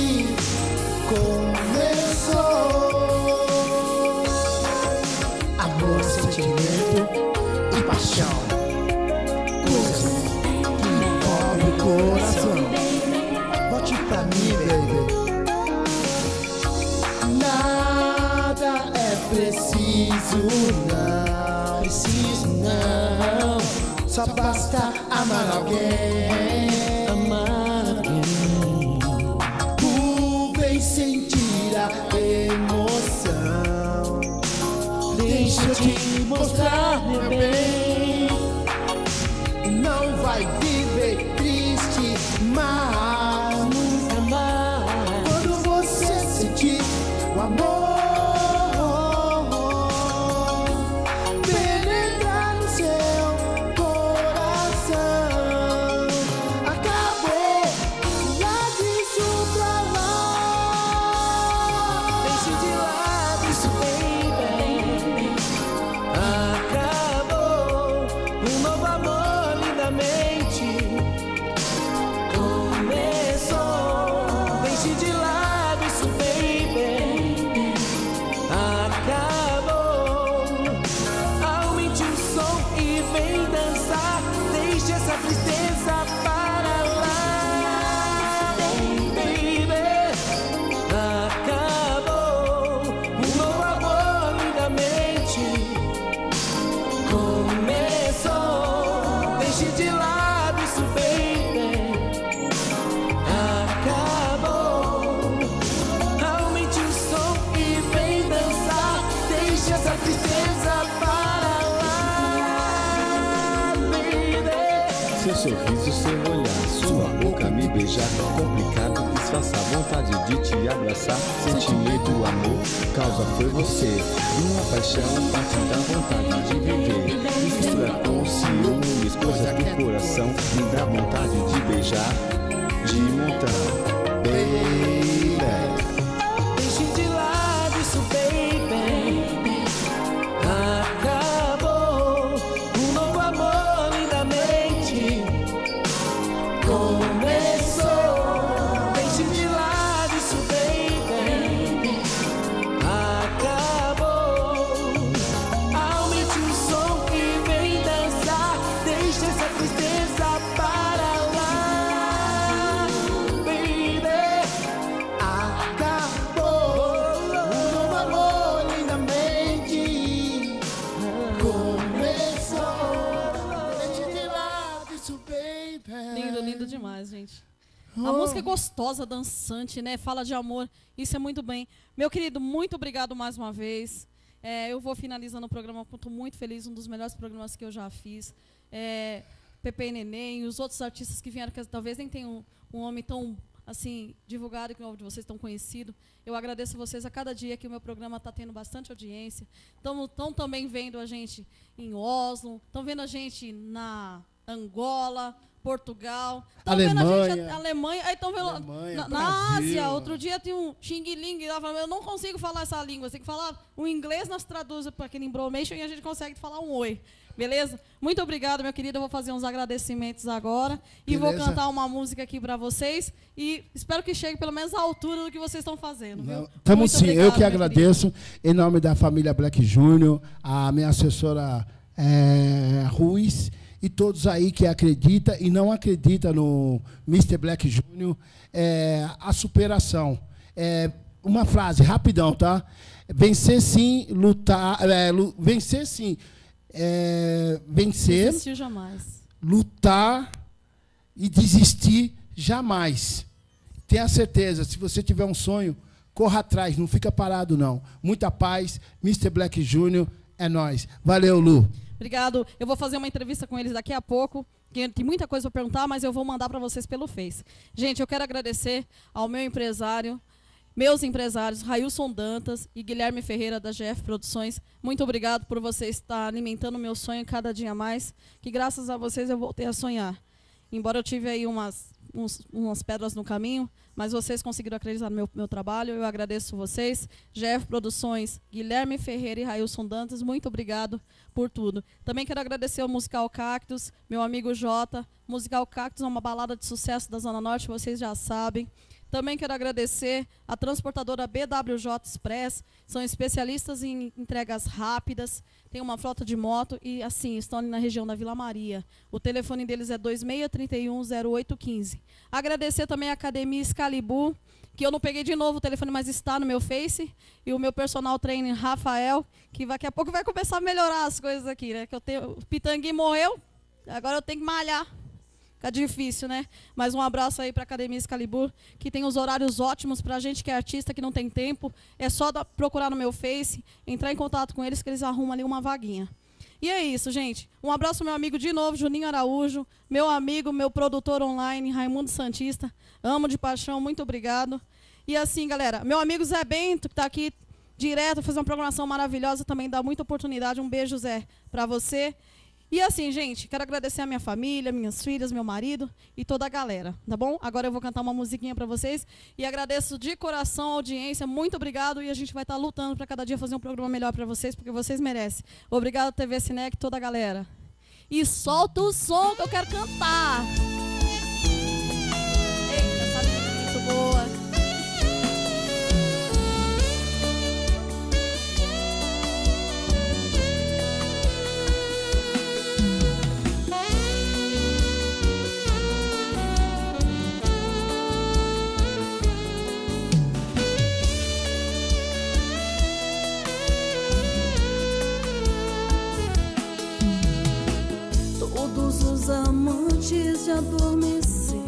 começou. Amor, sentimento e paixão, coisas que envolvem o coração. Volte pra mim, baby. Nada é preciso, não. Só basta amar alguém. Vem sentir a emoção. Deixa eu te mostrar, meu bem. Não vai viver triste, mas quando você sentir o amor penetrar no seu coração, acabou, largue isso pra lá. Deixe de lado isso, baby. Acabou um novo amor lindamente
sorriso, seu olhar, sua boca me beijar. Complicado disfarçar, vontade de te abraçar. Sentimento, amor, causa foi você. Uma paixão, parte da vontade de viver. Mistura com ciúmes, coisa do coração. Me dá vontade de beijar de montão, baby.
Deixe de lado isso, baby. Acabou um novo amor lindamente começou. Deixe de lado isso, baby. Acabou. Aumente o som que vem dançar. Deixe essa tristeza para lá, baby. Acabou um novo amor lindamente começou. Deixe de lado isso, baby.
Lindo, lindo demais, gente. A música é gostosa, dançante, né? Fala de amor. Isso é muito bem. Meu querido, muito obrigado mais uma vez. Eu vou finalizando o programa, estou muito feliz, um dos melhores programas que eu já fiz. Pepe e Neném, os outros artistas que vieram, que talvez nem tenham um nome tão assim divulgado, que o nome de vocês tão conhecido. Eu agradeço a vocês a cada dia que o meu programa está tendo bastante audiência. Estão também vendo a gente em Oslo, estão vendo a gente na Angola, Portugal, estão vendo a gente na Alemanha, aí estão vendo na Ásia. Outro dia tem um xing-ling lá falando, eu não consigo falar essa língua, você tem que falar o inglês, nós traduzimos para aquele embromation e a gente consegue falar um oi. Beleza? Muito obrigado, meu querido. Eu vou fazer uns agradecimentos agora. E vou cantar uma música aqui para vocês. E espero que chegue pelo menos à altura do que vocês estão fazendo.
Estamos sim. Obrigado, eu que agradeço. Em nome da família Black Júnior, a minha assessora Ruiz, e todos aí que acreditam e não acreditam no Mr. Black Júnior, a superação. Uma frase, rapidão, tá? Vencer sim, lutar... vencer sim. Vencer,
desistir jamais.
Lutar e desistir jamais. Tenha certeza, se você tiver um sonho, corra atrás, não fica parado não. Muita paz, Mr. Black Júnior, é nóis. Valeu, Lu.
Obrigado. Eu vou fazer uma entrevista com eles daqui a pouco. Tem muita coisa para perguntar, mas eu vou mandar para vocês pelo Face. Gente, eu quero agradecer ao meu empresário, meus empresários, Railson Dantas e Guilherme Ferreira, da GF Produções. Muito obrigado por vocês estar alimentando o meu sonho cada dia mais, que graças a vocês eu voltei a sonhar. Embora eu tive aí umas pedras no caminho, mas vocês conseguiram acreditar no meu trabalho, eu agradeço vocês. GF Produções, Guilherme Ferreira e Railson Dantas, muito obrigado por tudo. Também quero agradecer ao Musical Cactus, meu amigo Jota. Musical Cactus é uma balada de sucesso da Zona Norte, vocês já sabem. Também quero agradecer a transportadora BWJ Express, são especialistas em entregas rápidas, tem uma frota de moto e, assim, estão ali na região da Vila Maria. O telefone deles é 2631-0815. Agradecer também a Academia Excalibur, que eu não peguei de novo o telefone, mas está no meu Face, e o meu personal trainer, Rafael, que daqui a pouco vai começar a melhorar as coisas aqui, né? Que o Pitangui morreu, agora eu tenho que malhar. Fica difícil, né? Mas um abraço aí para a Academia Excalibur, que tem os horários ótimos para a gente que é artista, que não tem tempo. É só procurar no meu Face, entrar em contato com eles, que eles arrumam ali uma vaguinha. E é isso, gente. Um abraço ao meu amigo de novo, Juninho Araújo. Meu amigo, meu produtor online, Raimundo Santista. Amo de paixão, muito obrigado. E assim, galera, meu amigo Zé Bento, que está aqui direto, fez uma programação maravilhosa, também dá muita oportunidade. Um beijo, Zé, para você. E assim, gente, quero agradecer a minha família, minhas filhas, meu marido e toda a galera, tá bom? Agora eu vou cantar uma musiquinha para vocês e agradeço de coração a audiência, muito obrigado, e a gente vai estar lutando para cada dia fazer um programa melhor para vocês, porque vocês merecem. Obrigado, TV Cinec, toda a galera. E solta o som que eu quero cantar. Eita, essa linha é muito boa.
Todos os amantes já adormeceram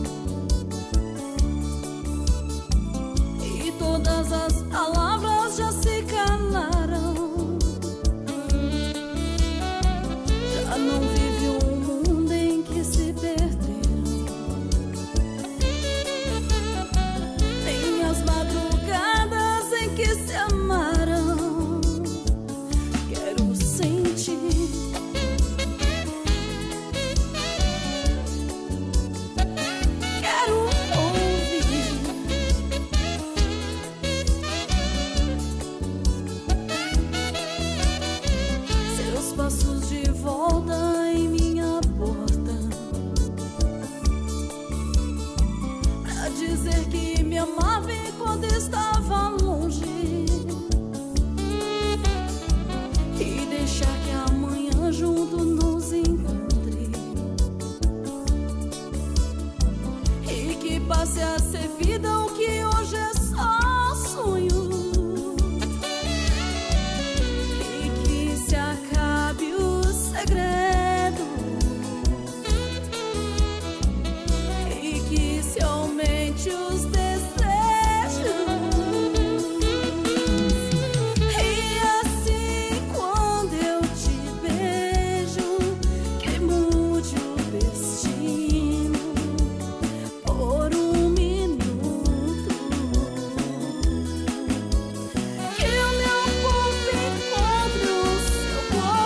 e todas as palavras já se calaram. Já não vive um mundo em que se perde vida o que hoje é só sonho. E que se acabe o segredo. E que se aumente os desejos. E assim quando eu te beijo, que mude o destino por um minuto. Que o meu corpo encontre o seu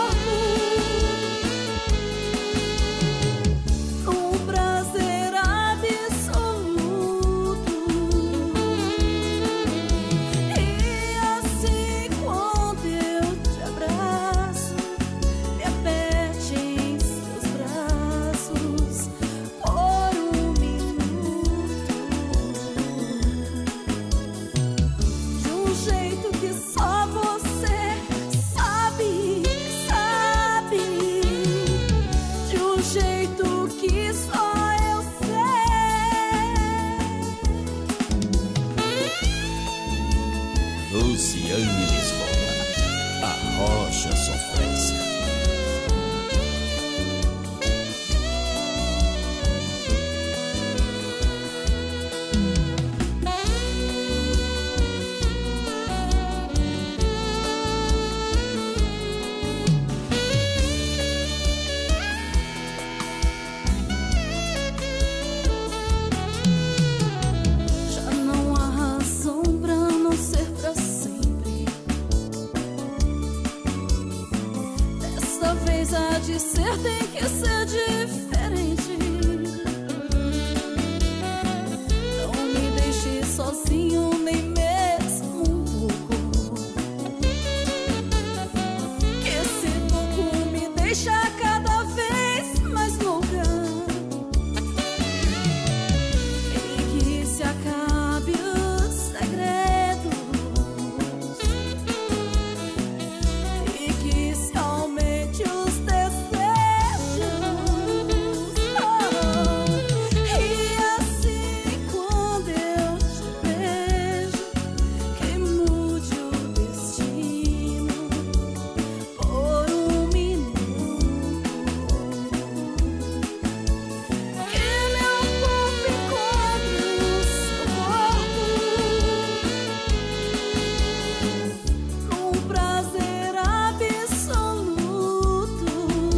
corpo, um prazer absoluto. E assim quando eu te abraço, me aperte em seus braços por um minuto. De um jeito que só você sabe, sabe. De um jeito que só eu sei.
Luciane Lisboa, a rocha sofrência.
Já não há razão pra não ser pra sempre. Desta vez há de ser, tem que ser diferente. Não me deixe sozinho, nem mesmo um pouco. Que esse pouco me deixa cada vez mais louca. E que se acabe os segredos. E que se aumente os desejos. E assim quando eu te beijo, que mude o destino por um minuto. Que meu corpo encontre o seu corpo, num prazer absoluto.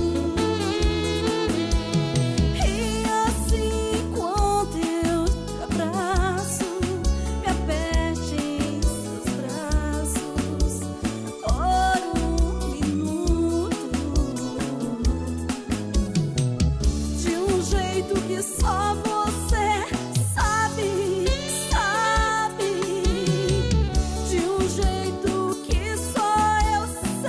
E assim quando eu te abraço, me aperte em seus braços por um minuto. De um jeito que só você sabe, sabe. De um jeito que só eu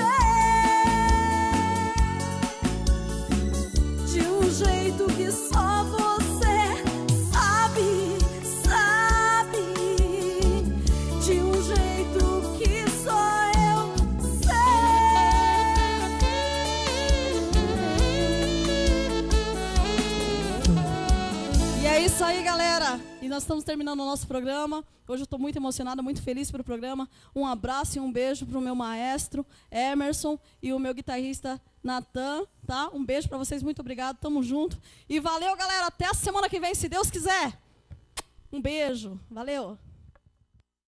sei. De um jeito que só você sabe, sabe. De um jeito que só eu sei. E é isso aí, galera. E nós estamos terminando o nosso programa. Hoje eu estou muito emocionada, muito feliz pelo programa. Um abraço e um beijo para o meu maestro, Emerson, e o meu guitarrista, Natan, tá? Um beijo para vocês, muito obrigado, tamo junto. E valeu, galera, até a semana que vem, se Deus quiser. Um beijo, valeu.